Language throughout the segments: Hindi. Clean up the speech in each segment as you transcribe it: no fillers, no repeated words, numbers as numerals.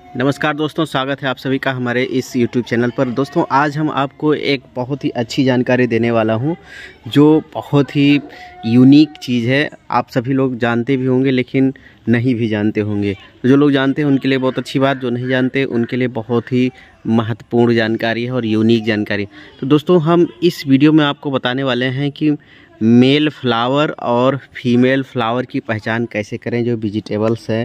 नमस्कार दोस्तों, स्वागत है आप सभी का हमारे इस YouTube चैनल पर। दोस्तों आज हम आपको एक बहुत ही अच्छी जानकारी देने वाला हूं, जो बहुत ही यूनिक चीज़ है। आप सभी लोग जानते भी होंगे लेकिन नहीं भी जानते होंगे। तो जो लोग जानते हैं उनके लिए बहुत अच्छी बात, जो नहीं जानते उनके लिए बहुत ही महत्वपूर्ण जानकारी है और यूनिक जानकारी। तो दोस्तों हम इस वीडियो में आपको बताने वाले हैं कि मेल फ्लावर और फीमेल फ्लावर की पहचान कैसे करें। जो वेजिटेबल्स है,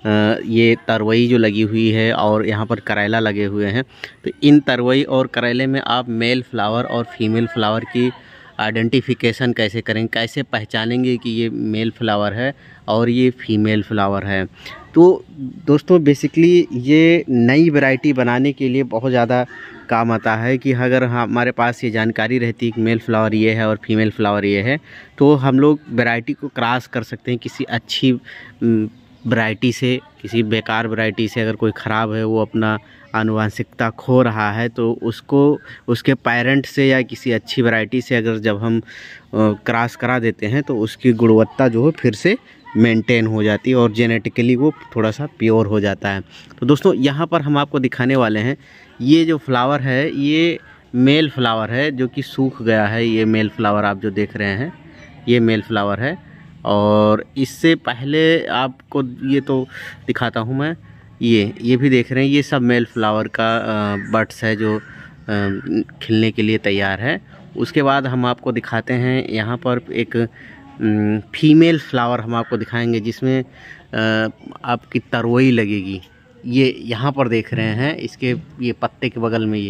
ये तरोई जो लगी हुई है और यहाँ पर करेला लगे हुए हैं, तो इन तरोई और करेले में आप मेल फ्लावर और फीमेल फ्लावर की आइडेंटिफिकेशन कैसे करें, कैसे पहचानेंगे कि ये मेल फ्लावर है और ये फीमेल फ्लावर है। तो दोस्तों बेसिकली ये नई वैरायटी बनाने के लिए बहुत ज़्यादा काम आता है कि अगर हमारे पास ये जानकारी रहती है कि मेल फ्लावर ये है और फीमेल फ्लावर ये है, तो हम लोग वैरायटी को क्रॉस कर सकते हैं किसी अच्छी वैरायटी से। किसी बेकार वैरायटी से अगर कोई ख़राब है, वो अपना आनुवंशिकता खो रहा है, तो उसको उसके पेरेंट से या किसी अच्छी वैरायटी से अगर जब हम क्रॉस करा देते हैं तो उसकी गुणवत्ता जो है फिर से मेंटेन हो जाती है और जेनेटिकली वो थोड़ा सा प्योर हो जाता है। तो दोस्तों यहाँ पर हम आपको दिखाने वाले हैं, ये जो फ्लावर है ये मेल फ्लावर है जो कि सूख गया है। ये मेल फ्लावर आप जो देख रहे हैं ये मेल फ्लावर है। और इससे पहले आपको ये तो दिखाता हूँ मैं, ये भी देख रहे हैं, ये सब मेल फ्लावर का बड्स है जो खिलने के लिए तैयार है। उसके बाद हम आपको दिखाते हैं यहाँ पर एक फीमेल फ्लावर हम आपको दिखाएंगे जिसमें आपकी तरोई लगेगी। ये यहाँ पर देख रहे हैं, इसके ये पत्ते के बगल में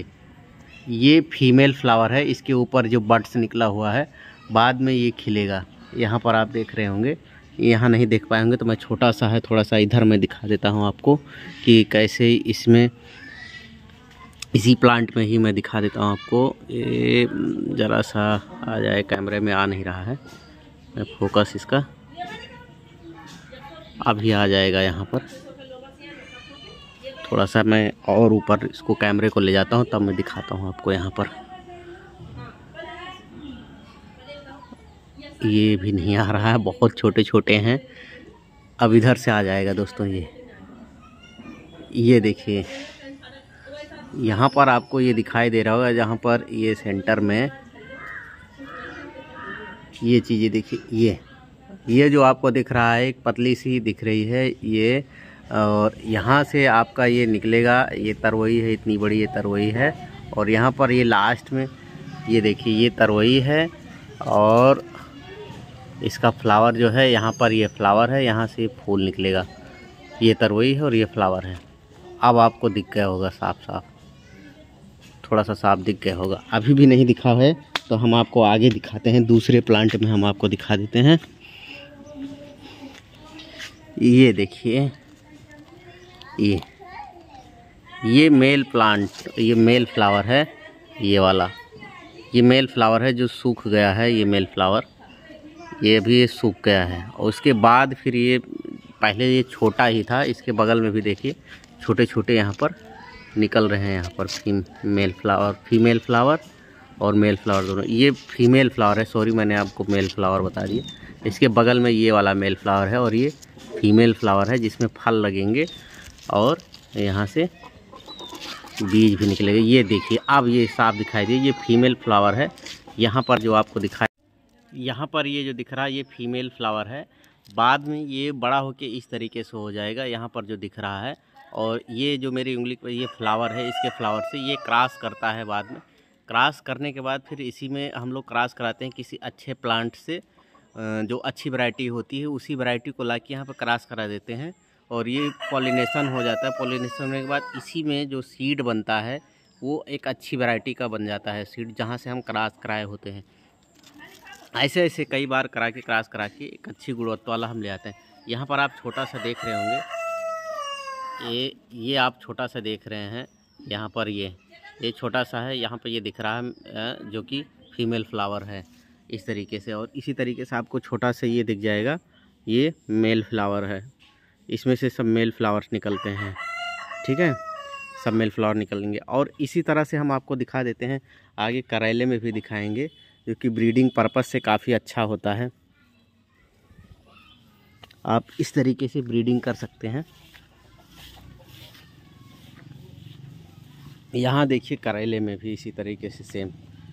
ये फीमेल फ्लावर है। इसके ऊपर जो बड्स निकला हुआ है, बाद में ये खिलेगा। यहाँ पर आप देख रहे होंगे, यहाँ नहीं देख पाएंगे तो मैं छोटा सा है, थोड़ा सा इधर मैं दिखा देता हूँ आपको कि कैसे इसमें, इसी प्लांट में ही मैं दिखा देता हूँ आपको। ये ज़रा सा आ जाए, कैमरे में आ नहीं रहा है फोकस इसका, अभी आ जाएगा। यहाँ पर थोड़ा सा मैं और ऊपर इसको कैमरे को ले जाता हूँ, तब मैं दिखाता हूँ आपको। यहाँ पर ये भी नहीं आ रहा है, बहुत छोटे छोटे हैं। अब इधर से आ जाएगा दोस्तों। ये देखिए, यहाँ पर आपको ये दिखाई दे रहा होगा, जहाँ पर ये सेंटर में ये चीज़ें देखिए, ये जो आपको दिख रहा है, एक पतली सी दिख रही है ये, और यहाँ से आपका ये निकलेगा। ये तरोई है, इतनी बड़ी ये तरोई है। और यहाँ पर ये लास्ट में ये देखिए, ये तरोई है और इसका फ्लावर जो है, यहाँ पर ये फ्लावर है, यहाँ से फूल निकलेगा। ये तरोई है और ये फ्लावर है। अब आपको दिख गया होगा साफ साफ, थोड़ा सा साफ दिख गया होगा। अभी भी नहीं दिखा है तो हम आपको आगे दिखाते हैं, दूसरे प्लांट में हम आपको दिखा देते हैं। ये देखिए, ये मेल प्लांट, ये मेल फ्लावर है। ये वाला ये मेल फ्लावर है जो सूख गया है। ये मेल फ्लावर ये भी सूख गया है। और उसके बाद फिर ये, पहले ये छोटा ही था, इसके बगल में भी देखिए छोटे छोटे यहाँ पर निकल रहे हैं। यहाँ पर फीमेल फ्लावर और मेल फ्लावर दोनों। ये फीमेल फ्लावर है, सॉरी मैंने आपको मेल फ्लावर बता दिया। इसके बगल में ये वाला मेल फ्लावर है और ये फीमेल फ्लावर है जिसमें फल लगेंगे और यहाँ से बीज भी निकलेंगे। ये देखिए, अब ये साफ दिखाई दे, ये फीमेल फ्लावर है। यहाँ पर जो आपको दिखाई, यहाँ पर ये जो दिख रहा है ये फीमेल फ्लावर है। बाद में ये बड़ा होके इस तरीके से हो जाएगा, यहाँ पर जो दिख रहा है। और ये जो मेरी उंगली पर ये फ्लावर है, इसके फ्लावर से ये क्रॉस करता है। बाद में क्रॉस करने के बाद फिर इसी में हम लोग क्रॉस कराते हैं किसी अच्छे प्लांट से, जो अच्छी वैरायटी होती है उसी वैरायटी को लाके यहाँ पर क्रॉस करा देते हैं और ये पॉलिनेशन हो जाता है। पॉलिनेशन होने के बाद इसी में जो सीड बनता है वो एक अच्छी वैरायटी का बन जाता है सीड, जहाँ से हम क्रॉस कराए होते हैं। ऐसे ऐसे कई बार क्रॉस करा के एक अच्छी गुणवत्ता वाला हम ले आते हैं। यहाँ पर आप छोटा सा देख रहे होंगे, ये आप छोटा सा देख रहे हैं। यहाँ पर ये छोटा सा है, यहाँ पर ये दिख रहा है जो कि फीमेल फ्लावर है इस तरीके से। और इसी तरीके से आपको छोटा सा ये दिख जाएगा, ये मेल फ्लावर है। इसमें से सब मेल फ्लावर्स निकलते हैं, ठीक है, सब मेल फ्लावर निकलेंगे। और इसी तरह से हम आपको दिखा देते हैं, आगे करेले में भी दिखाएंगे, जो कि ब्रीडिंग पर्पस से काफ़ी अच्छा होता है। आप इस तरीके से ब्रीडिंग कर सकते हैं। यहाँ देखिए करेले में भी इसी तरीके से सेम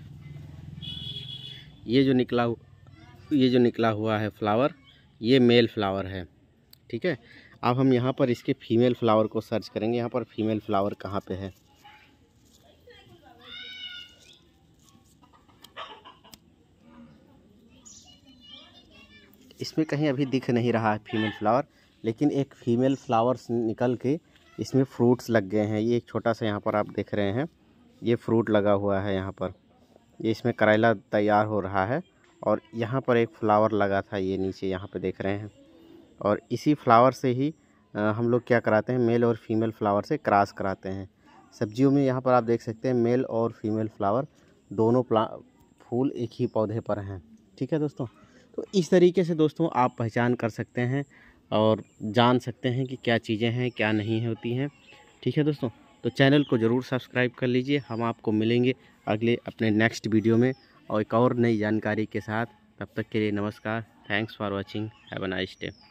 ये जो निकला हुआ है फ्लावर, ये मेल फ्लावर है। ठीक है, अब हम यहाँ पर इसके फीमेल फ्लावर को सर्च करेंगे। यहाँ पर फीमेल फ्लावर कहाँ पे है? इसमें कहीं अभी दिख नहीं रहा है फीमेल फ्लावर, लेकिन एक फीमेल फ्लावर्स निकल के इसमें फ्रूट्स लग गए हैं। ये एक छोटा सा यहाँ पर आप देख रहे हैं, ये फ्रूट लगा हुआ है यहाँ पर। ये इसमें करेला तैयार हो रहा है और यहाँ पर एक फ्लावर लगा था, ये नीचे यहाँ पे देख रहे हैं। और इसी फ्लावर से ही हम लोग क्या कराते हैं, मेल और फीमेल फ्लावर से क्रॉस कराते हैं। सब्जियों में यहाँ पर आप देख सकते हैं मेल और फीमेल फ्लावर दोनों फूल एक ही पौधे पर हैं। ठीक है दोस्तों, तो इस तरीके से दोस्तों आप पहचान कर सकते हैं और जान सकते हैं कि क्या चीज़ें हैं क्या नहीं होती हैं। ठीक है दोस्तों, तो चैनल को ज़रूर सब्सक्राइब कर लीजिए। हम आपको मिलेंगे अगले अपने नेक्स्ट वीडियो में और एक और नई जानकारी के साथ। तब तक के लिए नमस्कार। Thanks for watching. Have a nice day.